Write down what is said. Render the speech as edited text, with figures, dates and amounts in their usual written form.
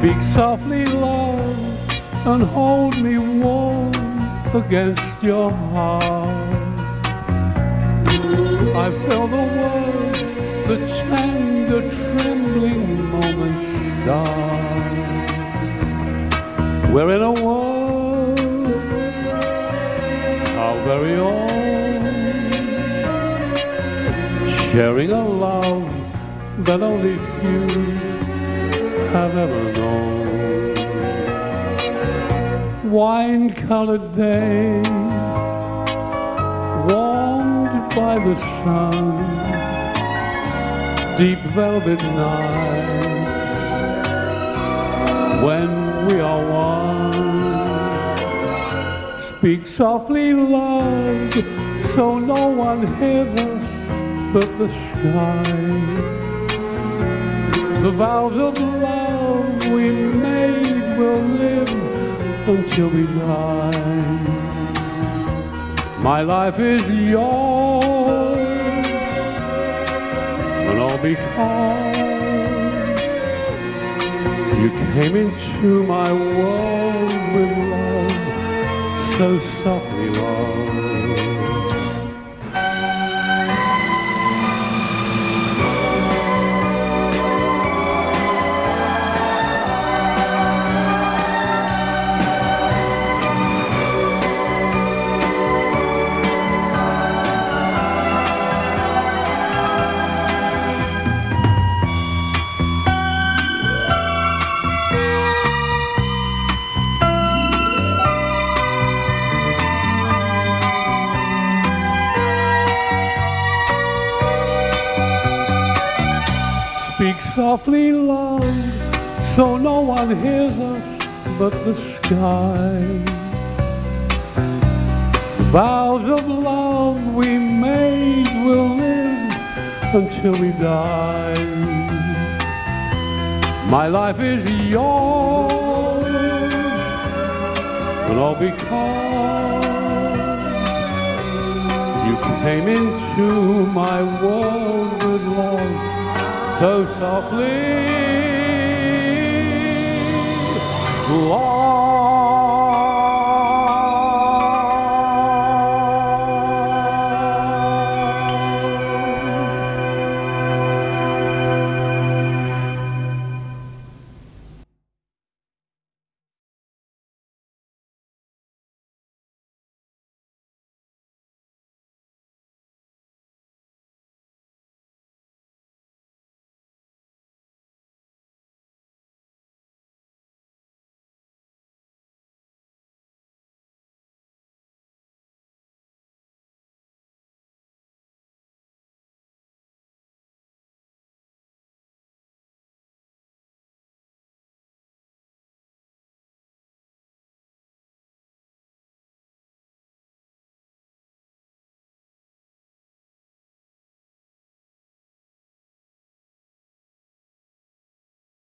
Speak softly, love, and hold me warm against your heart. I feel the words that chant the trembling moment's start. We're in a world, our very own, sharing a love that only few have ever known. Wine-colored days, warmed by the sun, deep velvet nights, when we are one. Speak softly, love, so no one hears us but the sky. The vows of love we made will live until we die. My life is yours, and all because you came into my world with love, so softly, love. Speak softly, love, so no one hears us but the sky. The vows of love we made will live until we die. My life is yours, and all because you came into my world with love, so softly.